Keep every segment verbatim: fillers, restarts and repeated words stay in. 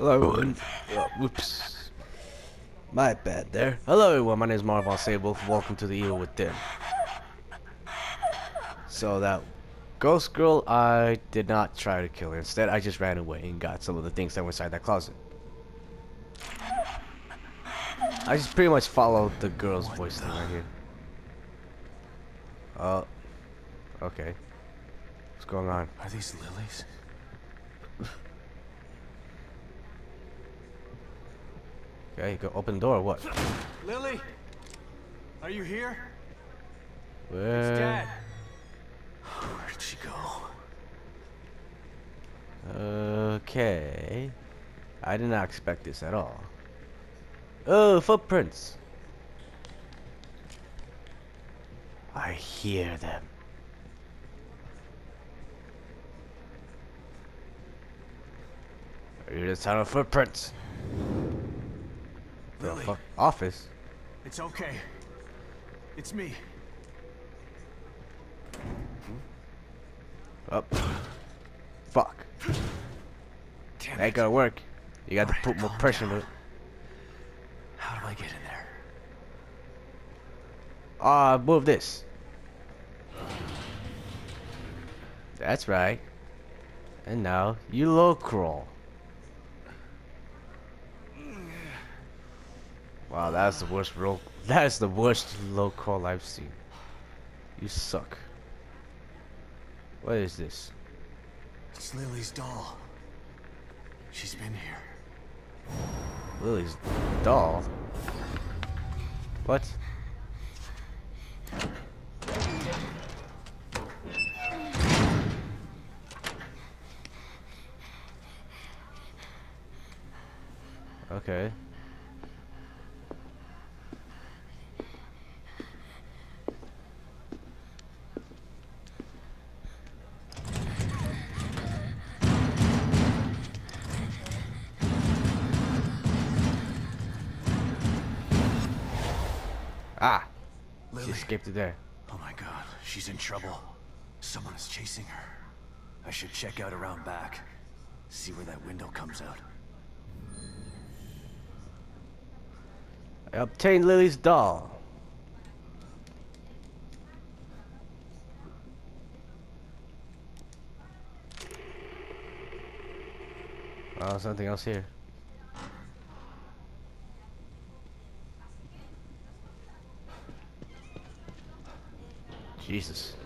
Hello everyone. Uh, whoops. My bad there. Hello everyone, my name is Marvon Sable. Welcome to the Evil Within. So that ghost girl, I did not try to kill her. Instead, I just ran away and got some of the things that were inside that closet. I just pretty much followed the girl's voice thing right here. Oh. Okay. What's going on? Are these lilies? Okay, go open the door or what? Lily? Are you here? Where? It's Dad. Where did she go? Okay. I did not expect this at all. Oh, footprints. I hear them. I hear the sound of footprints. The Lily. fuck? Office? It's okay. It's me. Up. Fuck. Damn That ain't it. gonna work. You got to Alright, put more calm pressure down. into it. How do I get in there? Ah, uh, move this. That's right. And now you low crawl. Wow, that's the worst roll. That's the worst low crawl I've seen. You suck. What is this? It's Lily's doll. She's been here. Lily's doll? What? Okay. Ah! Lily. She escaped it there. Oh my god, she's in trouble. Someone is chasing her. I should check out around back. See where that window comes out. I obtained Lily's doll. Oh, something else here. Jesus.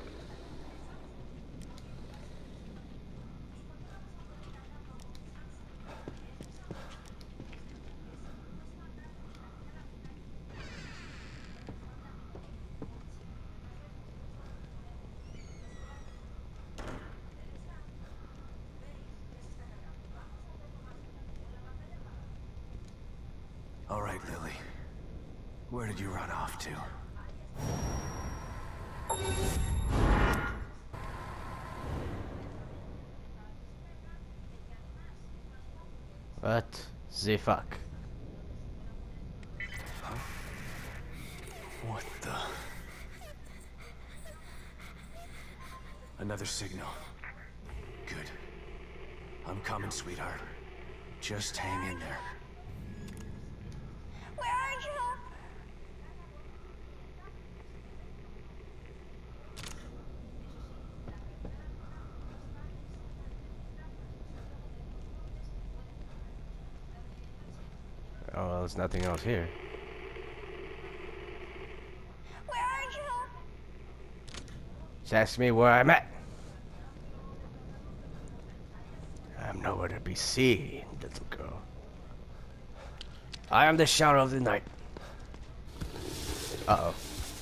All right, Lily. Where did you run off to? What the fuck? Huh? What the? Another signal. Good. I'm coming, sweetheart. Just hang in there. Where are you? Oh, well, there's nothing else here. Where are you? Just ask me where I'm at. I'm nowhere to be seen, little girl. I am the shadow of the night. Uh-oh.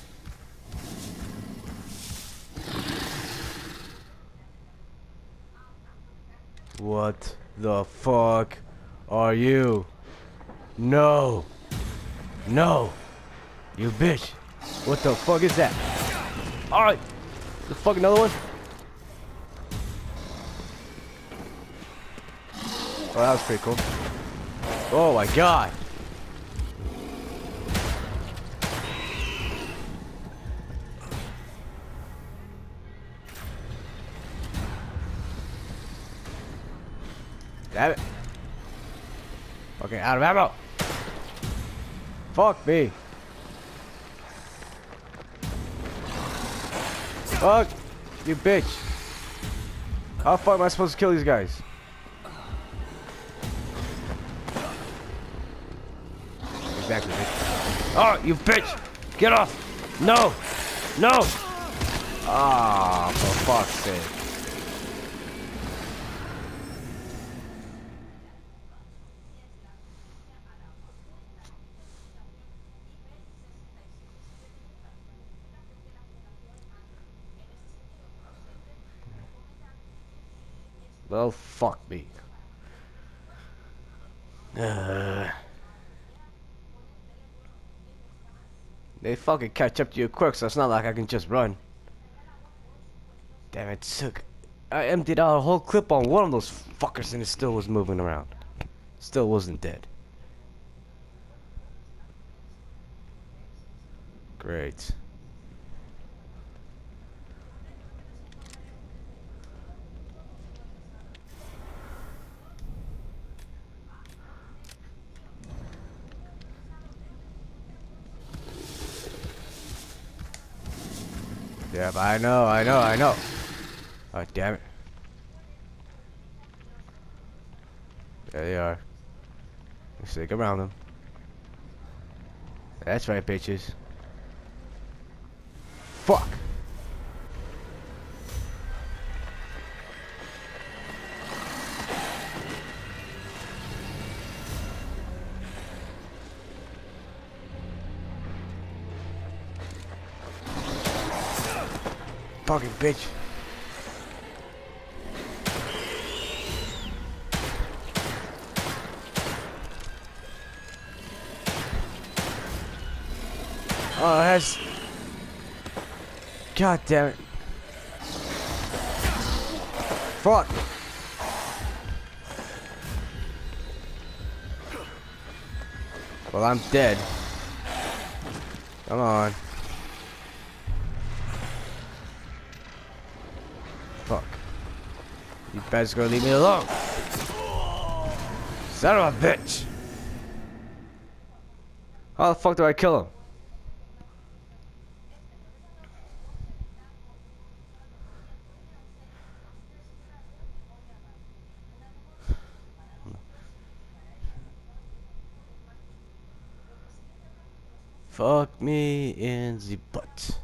What the fuck are you? No. No. You bitch. What the fuck is that? Alright. The fuck another one? Oh, that was pretty cool. Oh my god. Damn it. Okay, out of ammo. Fuck me. Fuck you, bitch. How the fuck am I supposed to kill these guys? Exactly, bitch. Oh, you bitch! Get off! No! No! Ah, for fuck's sake. Well, fuck me. Uh, they fucking catch up to you quick, so it's not like I can just run. Damn it, took. I emptied out a whole clip on one of those fuckers and it still was moving around. Still wasn't dead. Great. Yep, I know, I know, I know. Oh, damn it. There they are. Stick around them. That's right, bitches. Fuck. Fucking bitch. Oh, that's... God damn it. Fuck. Well, I'm dead. Come on. Fuck. You guys gonna leave me alone. Son of a bitch. How the fuck do I kill him? Fuck me in the butt.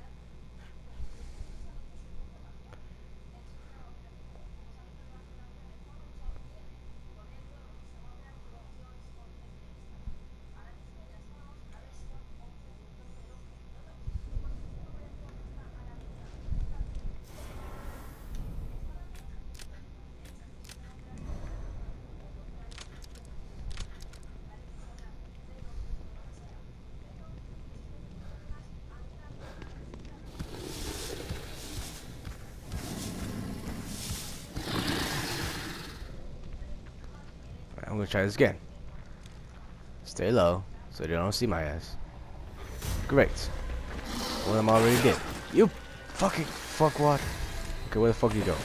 I'm gonna try this again. Stay low, so they don't see my ass. Great. One of them already did. You fucking fuckwad. Okay, where the fuck you go?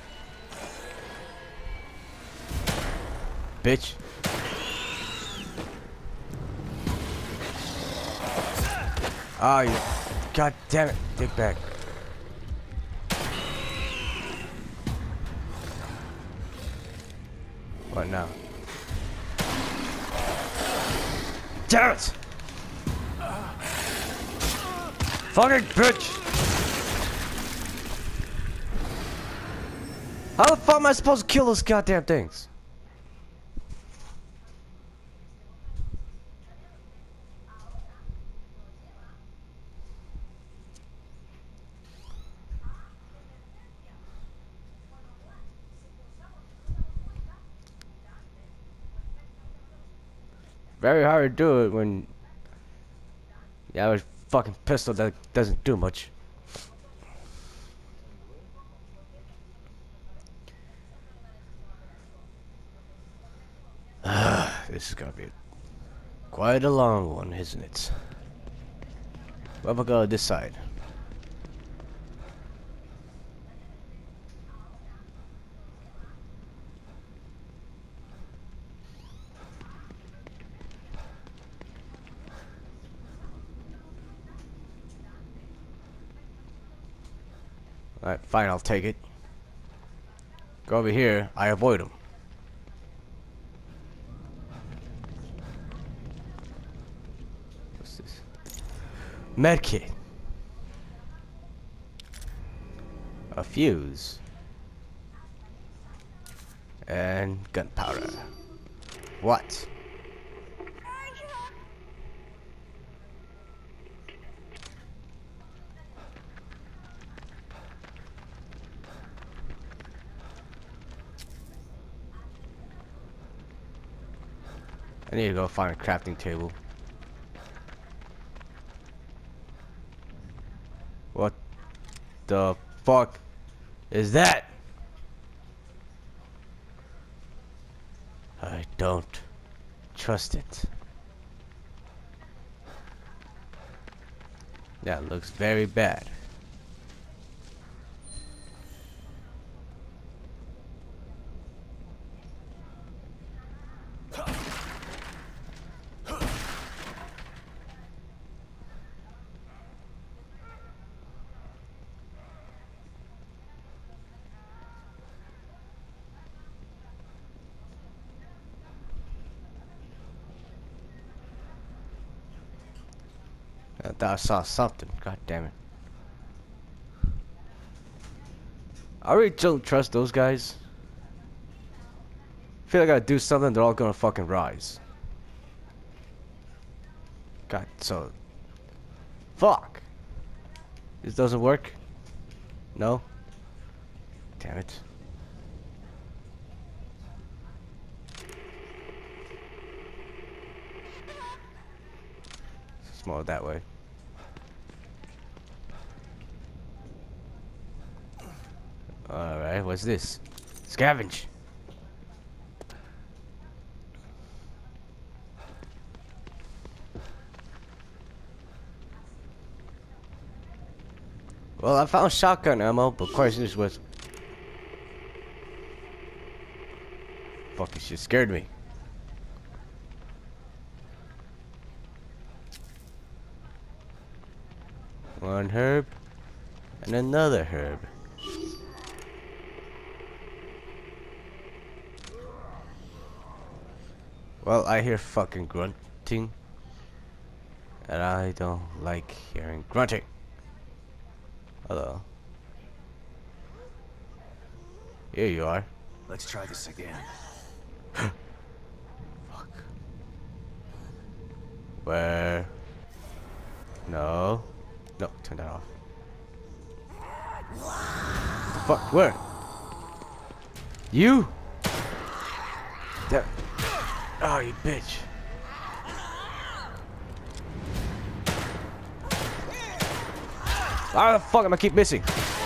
Bitch. Ah, oh, you. God damn it. Dig back. What now? Damn it! Fucking bitch! How the fuck am I supposed to kill those goddamn things? Very hard to do it when you have a fucking pistol that doesn't do much. This is gonna be quite a long one, isn't it? Where am I going this side? Alright, fine, I'll take it. Go over here, I avoid him. What's this? Medkit. A fuse. And gunpowder. What? I need to go find a crafting table. What the fuck is that? I don't trust it. That looks very bad. I thought I saw something. God damn it. I really don't trust those guys. I feel like I gotta do something, they're all gonna fucking rise. God, so... Fuck! This doesn't work? No? Damn it. It's more that way. Alright, what's this? Scavenge! Well, I found shotgun ammo, but of course this was... Fucking shit scared me. One herb, and another herb. Well, I hear fucking grunting, and I don't like hearing grunting. Hello. Here you are. Let's try this again. Fuck. Where? No. No, turn that off. What the fuck? Where? You? That. Oh, you bitch. How the fuck am I keep missing?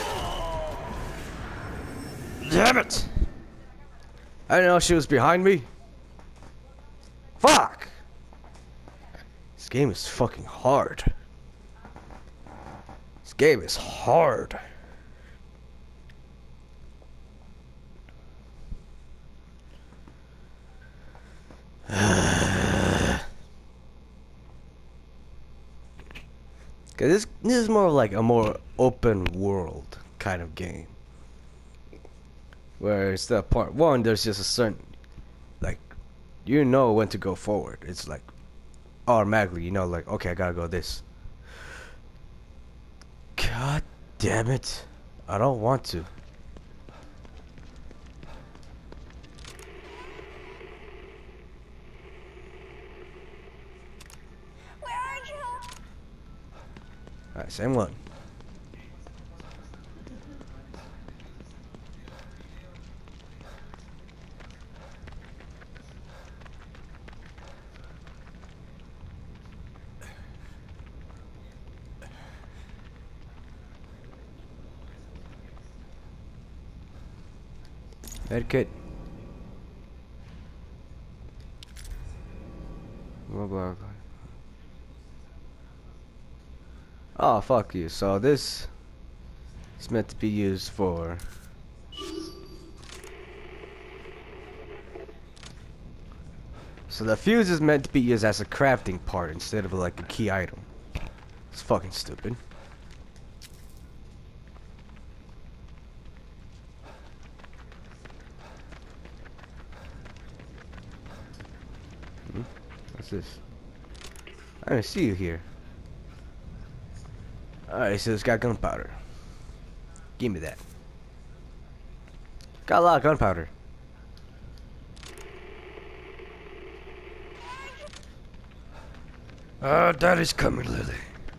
Damn it! I didn't know she was behind me. Fuck! This game is fucking hard. This game is hard. Cause this this is more like a more open world kind of game. Whereas the part one, there's just a certain, like, you know when to go forward. It's like automatically, you know, like, okay, I gotta go this. God damn it! I don't want to. Where are you? Alright, same one. Medkit. Oh, fuck you. So this is meant to be used for... So the fuse is meant to be used as a crafting part instead of like a key item. It's fucking stupid. What's this? I didn't see you here. Alright, so it's got gunpowder. Give me that. Got a lot of gunpowder. Ah, uh, Daddy's coming, Lily.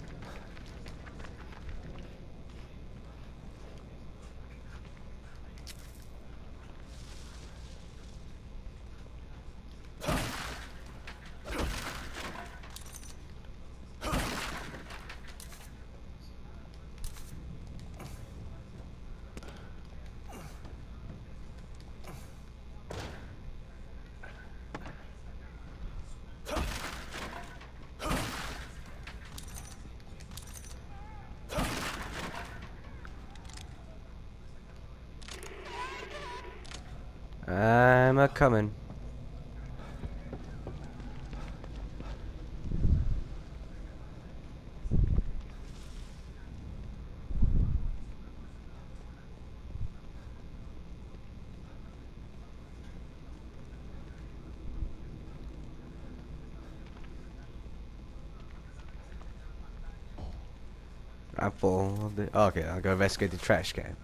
I'm a coming. I'm full of the. Oh, okay, I'll go investigate the trash can.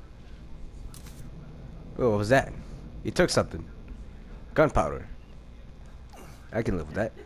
Oh, what was that? He took something. Gunpowder. I can live with that.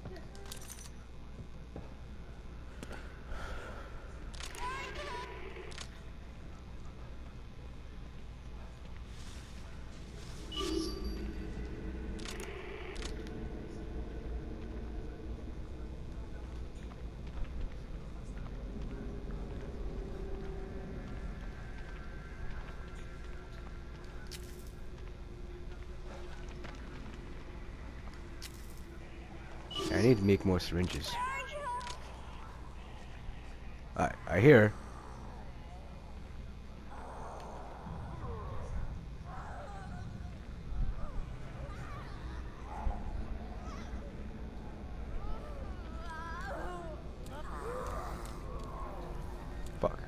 I need to make more syringes. I I hear. Fuck.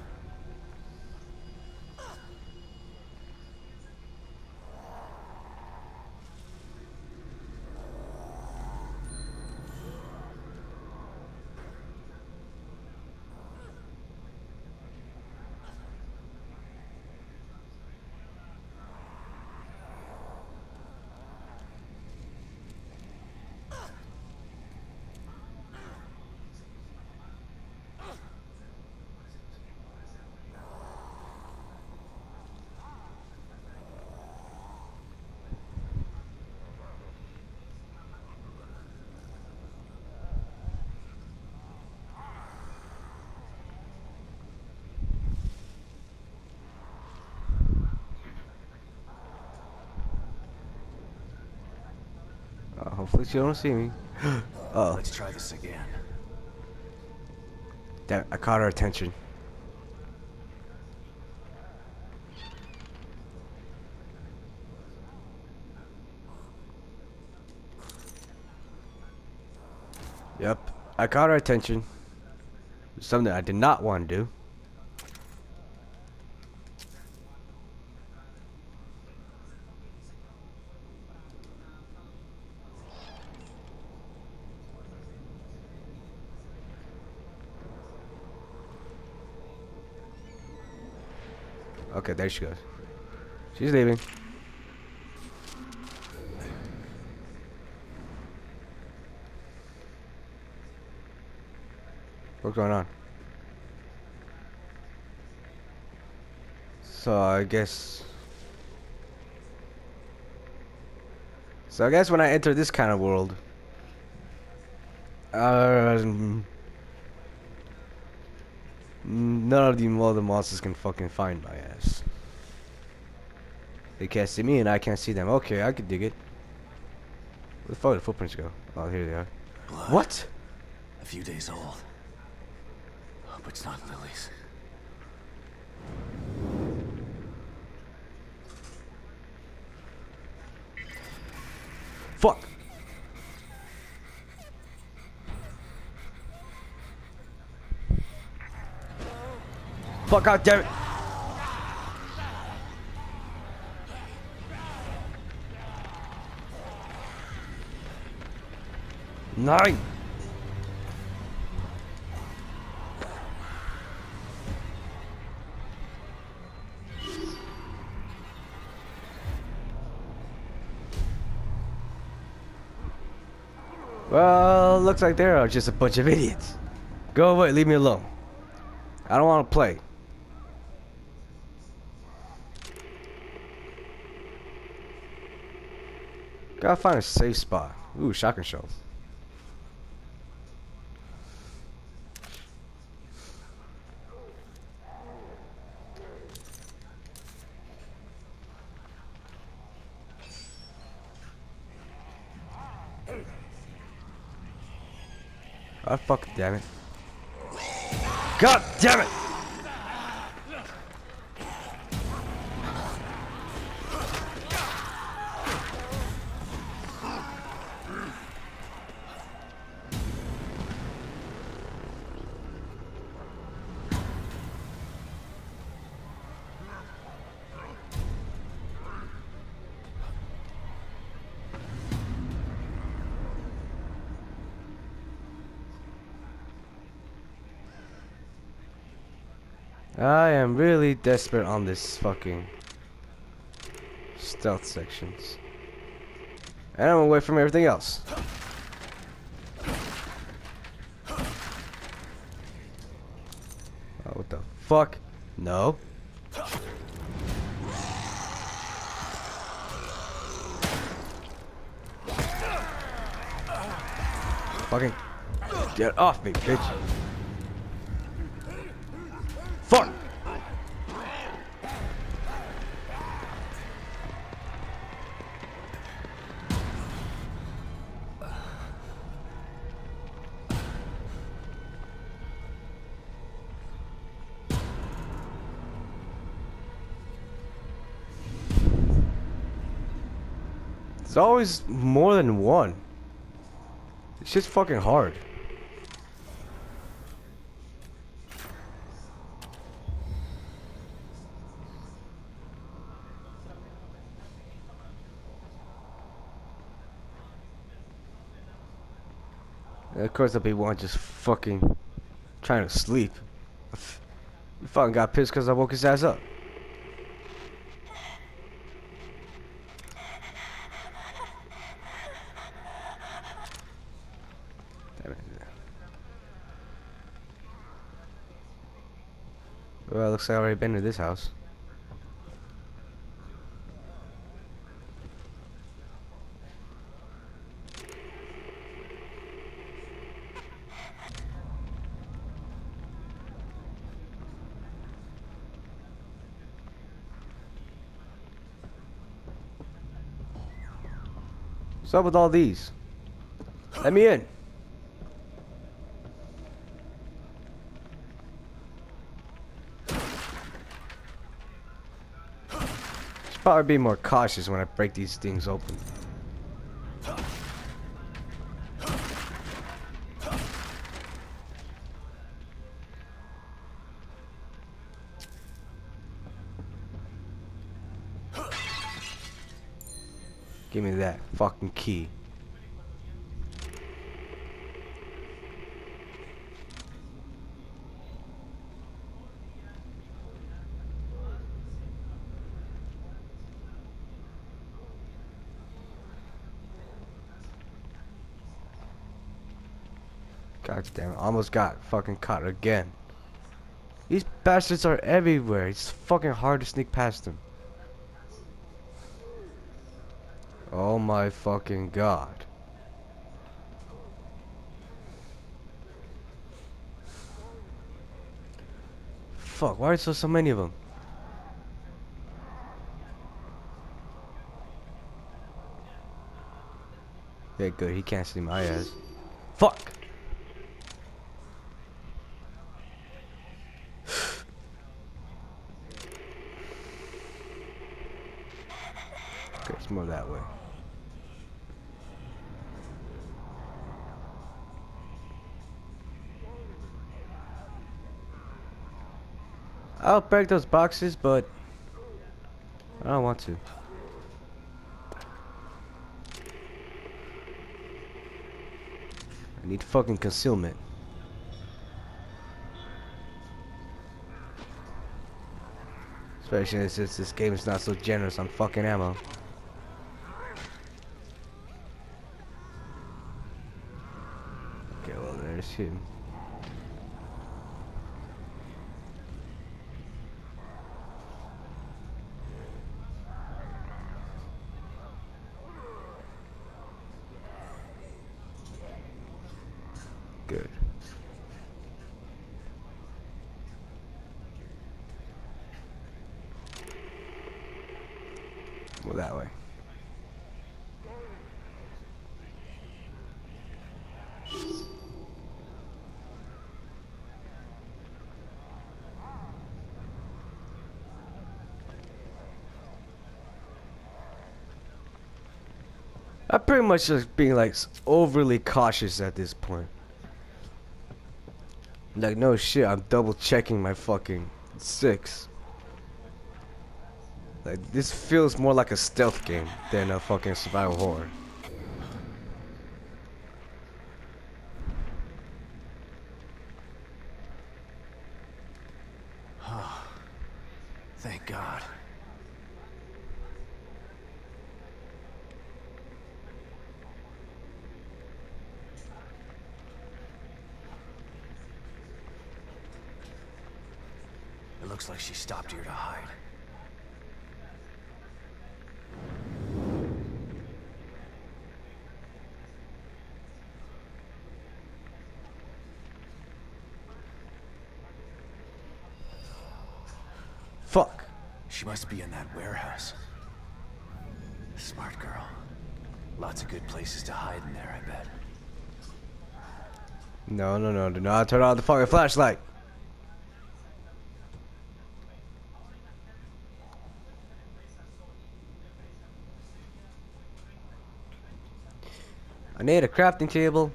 Uh, hopefully she don't see me. Oh, Let's try this again. damn! I caught her attention. Yep, I caught her attention. Something I did not want to do. Okay, there she goes. She's leaving. What's going on? So I guess. So I guess when I enter this kind of world, um, none of the other monsters can fucking find my ass. They can't see me and I can't see them. Okay, I could dig it. Where the fuck did the footprints go? Oh, here they are. Blood. What? A few days old. Hope it's not Lily's. Fuck! Fuck out, damn it! Nine. Well, looks like there are just a bunch of idiots. Go away, leave me alone. I don't want to play. Gotta find a safe spot. Ooh, shotgun shells. Oh, fuck, damn it. God damn it! I am really desperate on this fucking stealth sections. And I'm away from everything else. Oh, what the fuck? No. Fucking get off me, bitch. Fuck! It's always more than one. It's just fucking hard. And of course, there'll be one just fucking trying to sleep. You fucking got pissed because I woke his ass up. Damn it. Well, looks like I've already been to this house. What's up with all these? Let me in. Should probably be more cautious when I break these things open. Give me that fucking key. God damn it, almost got fucking caught again. These bastards are everywhere. It's fucking hard to sneak past them. Oh my fucking god. Fuck, why are there so many of them? Yeah, good, he can't see my ass. Fuck! Okay, it's more that way. I'll break those boxes, but I don't want to. need fucking concealment. Especially since this game is not so generous on fucking ammo. Okay, well there's him. Good. Well, that way. I'm pretty much just being like overly cautious at this point. Like, no shit, I'm double checking my fucking six. Like, this feels more like a stealth game than a fucking survival horror. Thank God. It looks like she stopped here to hide. Fuck. She must be in that warehouse. Smart girl. Lots of good places to hide in there, I bet. No, no, no, do not turn on the fucking flashlight. I need a crafting table.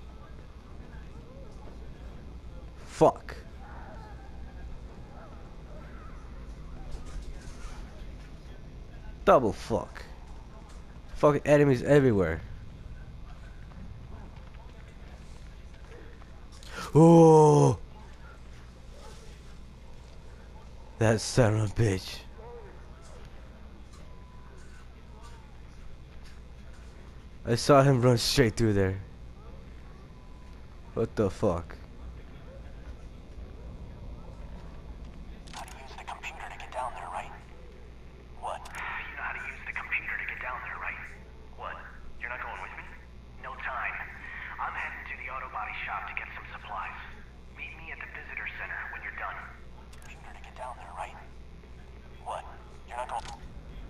Fuck. Double fuck. Fucking enemies everywhere. Oh, that son of a bitch. I saw him run straight through there. What the fuck? How to use the computer to get down there, right? What? You know how to use the computer to get down there, right? What? You're not going with me? No time. I'm heading to the auto body shop to get some supplies. Meet me at the visitor center when you're done. Computer to get down there, right? What? You're not going...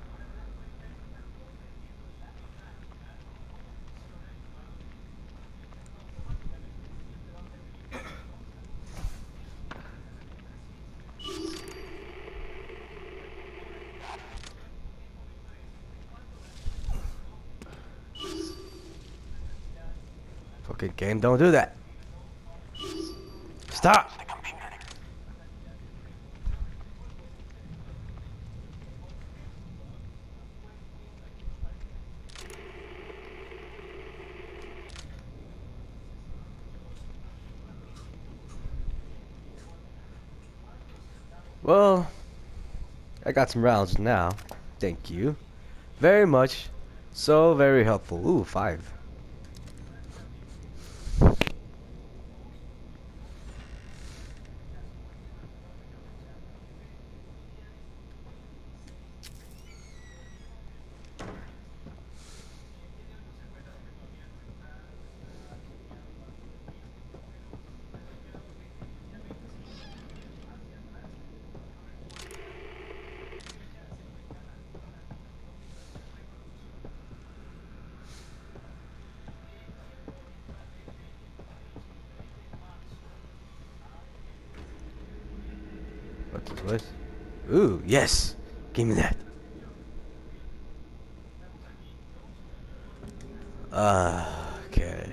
Fucking game, don't do that. Stop. The computer to... Well, I got some rounds now. Thank you very much. So very helpful. Ooh, five. What's this? What? Ooh, yes. Give me that. Uh, okay.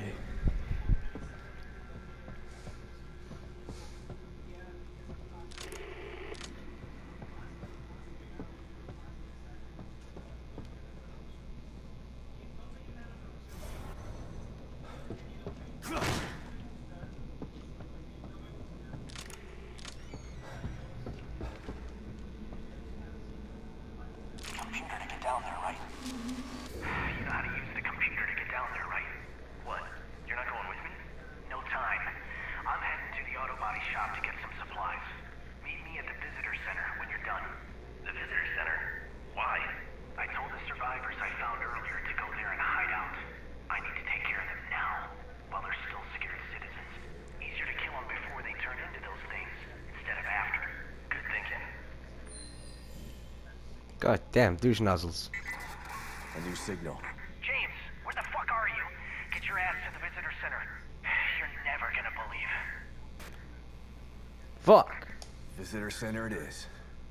God damn, douche nozzles. A new signal. James, where the fuck are you? Get your ass to the visitor center. You're never gonna believe. Fuck. Visitor center it is.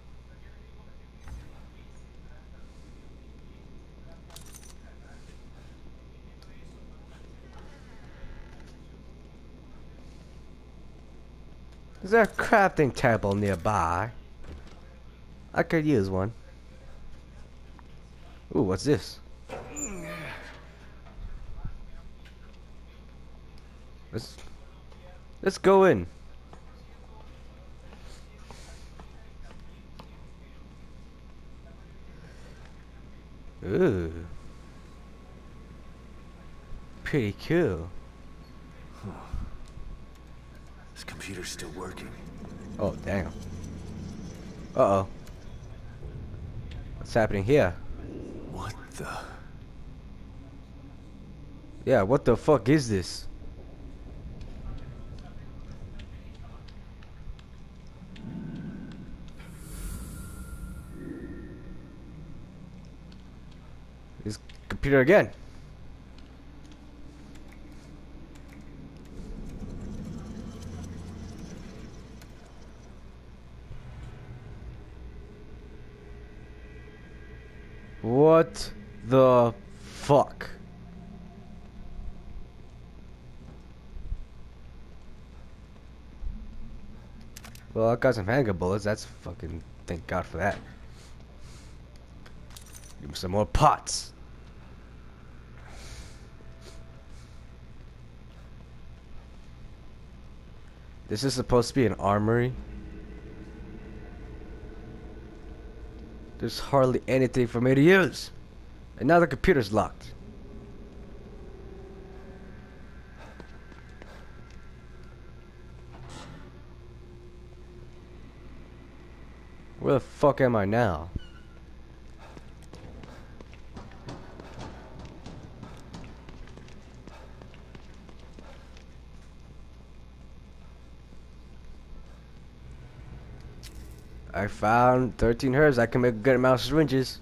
Is there a crafting table nearby? I could use one. Ooh, what's this? Let's let's go in. Ooh. Pretty cool. This computer's still working. Oh, damn. Uh-oh. What's happening here? What the? Yeah, what the fuck is this? This computer again. What the fuck? Well, I got some handgun bullets. That's fucking, thank God for that. Give me some more pots. This is supposed to be an armory. There's hardly anything for me to use. And now the computer's locked. Where the fuck am I now? I found thirteen herbs. I can make a good amount of syringes.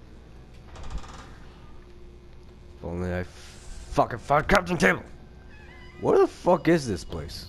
If only I fucking found a crafting table. Where the fuck is this place?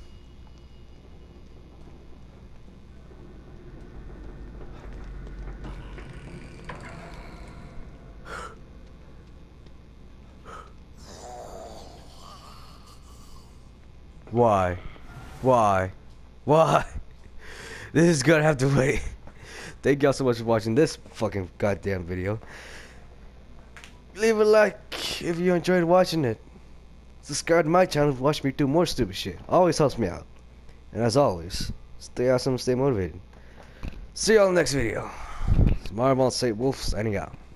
Why? Why? Why? This is gonna have to wait. Thank y'all so much for watching this fucking goddamn video. Leave a like if you enjoyed watching it. Subscribe to my channel to watch me do more stupid shit. Always helps me out. And as always, stay awesome, stay motivated. See y'all in the next video. It's Marvel Saint Wolf signing out.